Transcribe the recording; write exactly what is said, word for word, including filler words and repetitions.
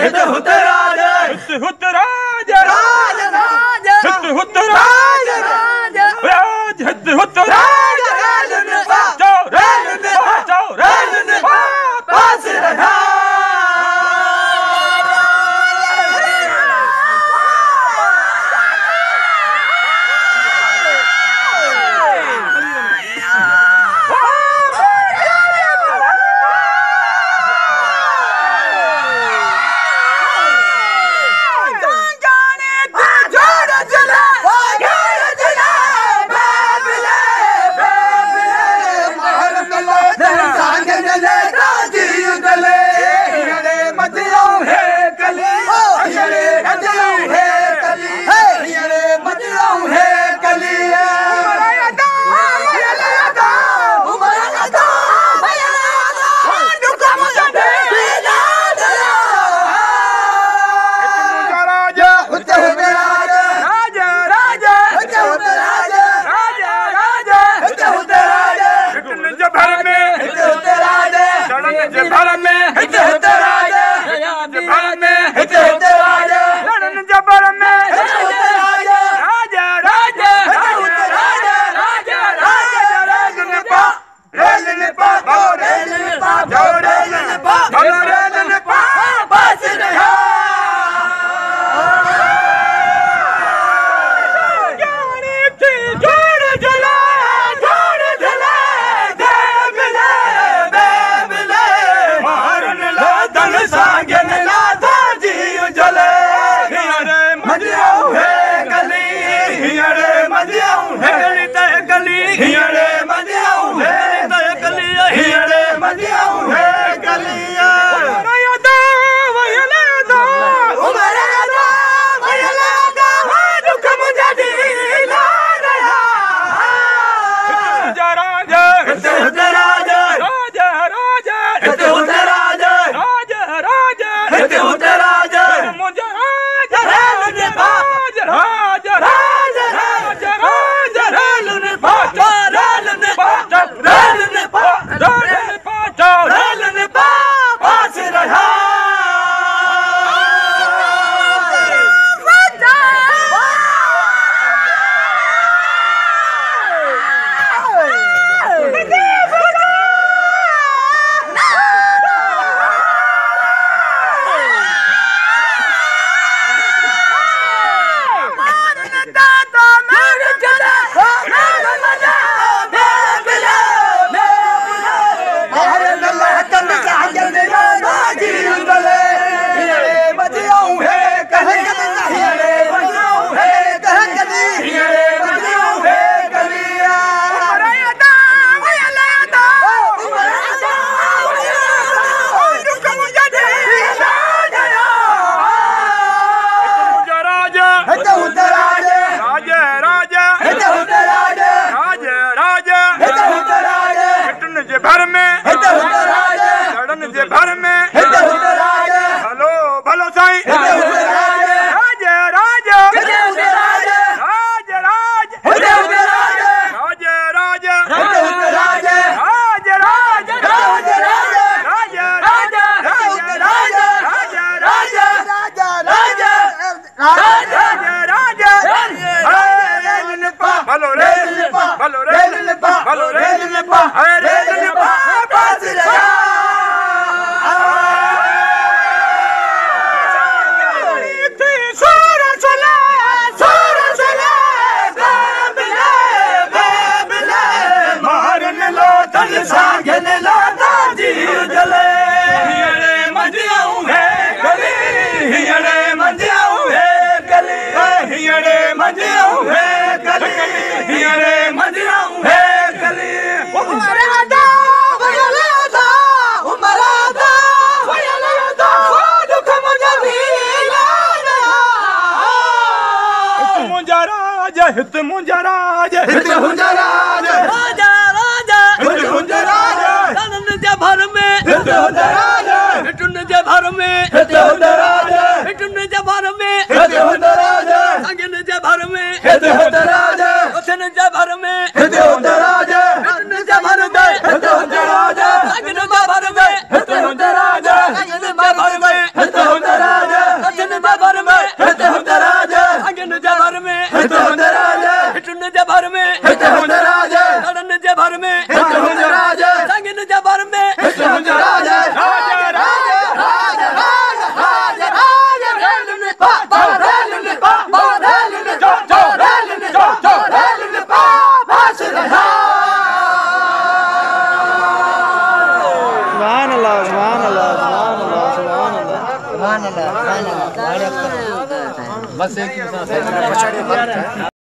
हित हुत राज हित हुत राज राज राज हित हुत राज राज राज हित हुत राज राज ने पाचो राज ने पाचो राज ने पास रहा हित मुंहिंजा राज हित मुंहिंजा राज राजा राजा हित मुंहिंजा राज धन जे भर में हित मुंहिंजा राज हितुन जे भर में हित मुंहिंजा राज हितुन जे भर में हित मुंहिंजा राज संगन जे भर में हित मुंहिंजा राज उथन जे भर में हित मुंहिंजा राज हितुन जे भर में हित मुंहिंजा राज संगन जे भर में हित मुंहिंजा राज संगन जे भर में हित मुंहिंजा राज हिते हुंदे राज रणन जे भर में हिते हुंदे राज संगन जे भर में हिते हुंदे राज राज राज राज राज राज रेल ने पा पा रेल ने पा पा रेल ने जो जो रेल ने जो जो रेल ने पा पास रहा सुभान अल्लाह सुभान अल्लाह सुभान अल्लाह सुभान अल्लाह सुभान अल्लाह सुभान अल्लाह बस एक